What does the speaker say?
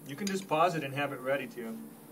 You can just pause it and have it ready to.